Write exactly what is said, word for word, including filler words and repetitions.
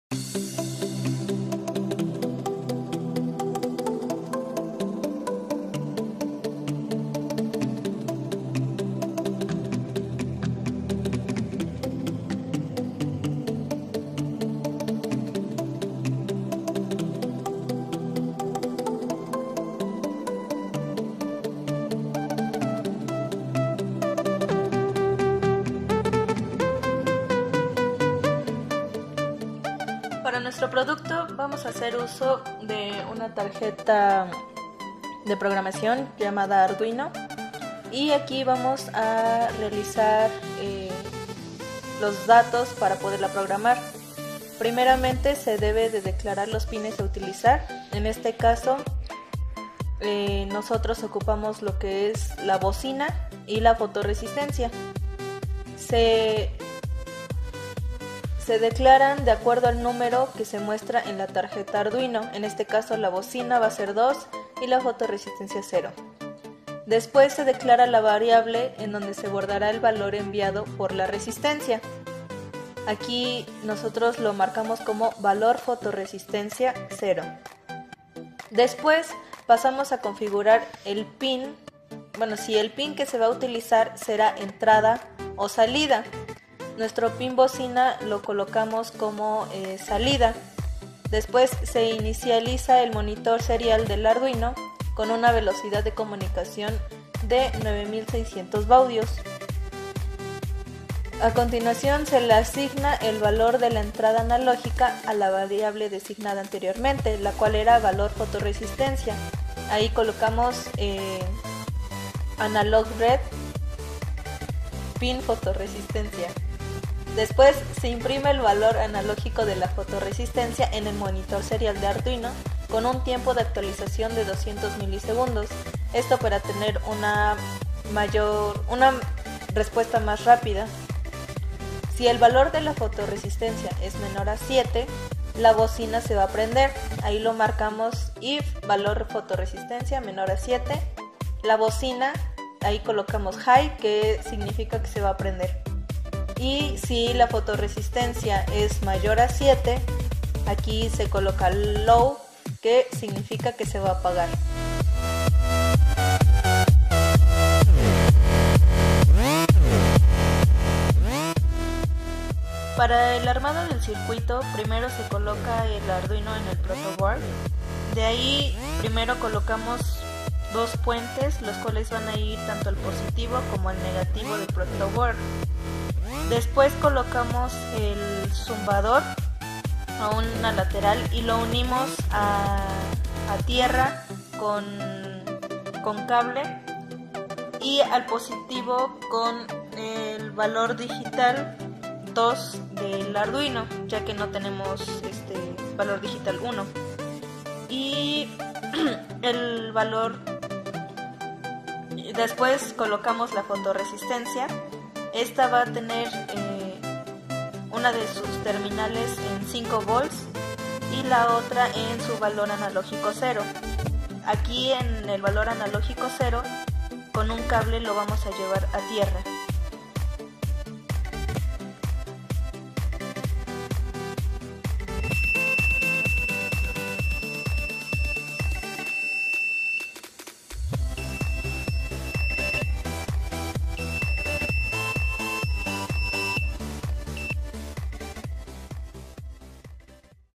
Para nuestro producto vamos a hacer uso de una tarjeta de programación llamada Arduino, y aquí vamos a realizar eh, los datos para poderla programar. Primeramente se debe de declarar los pines a utilizar. En este caso eh, nosotros ocupamos lo que es la bocina y la fotorresistencia. Se Se declaran de acuerdo al número que se muestra en la tarjeta Arduino. En este caso la bocina va a ser dos y la fotorresistencia cero. Después se declara la variable en donde se guardará el valor enviado por la resistencia. Aquí nosotros lo marcamos como valor fotorresistencia cero. Después pasamos a configurar el pin. Bueno, si el pin que se va a utilizar será entrada o salida. Nuestro pin bocina lo colocamos como eh, salida. Después se inicializa el monitor serial del Arduino con una velocidad de comunicación de nueve mil seiscientos baudios. A continuación se le asigna el valor de la entrada analógica a la variable designada anteriormente, la cual era valor fotorresistencia. Ahí colocamos eh, analog red pin fotorresistencia. Después se imprime el valor analógico de la fotorresistencia en el monitor serial de Arduino con un tiempo de actualización de doscientos milisegundos. Esto para tener una mayor, una respuesta más rápida. Si el valor de la fotorresistencia es menor a siete, la bocina se va a prender. Ahí lo marcamos if valor fotorresistencia menor a siete. La bocina, ahí colocamos high, que significa que se va a prender. Y si la fotorresistencia es mayor a siete, aquí se coloca low, que significa que se va a apagar. Para el armado del circuito, primero se coloca el Arduino en el protoboard. De ahí primero colocamos dos puentes, los cuales van a ir tanto al positivo como al negativo del protoboard. Después colocamos el zumbador a una lateral y lo unimos a, a tierra con, con cable, y al positivo con el valor digital dos del Arduino, ya que no tenemos este valor digital uno. Y el valor, después colocamos la fotorresistencia. Esta va a tener eh, una de sus terminales en cinco volts y la otra en su valor analógico cero. Aquí en el valor analógico cero, con un cable lo vamos a llevar a tierra.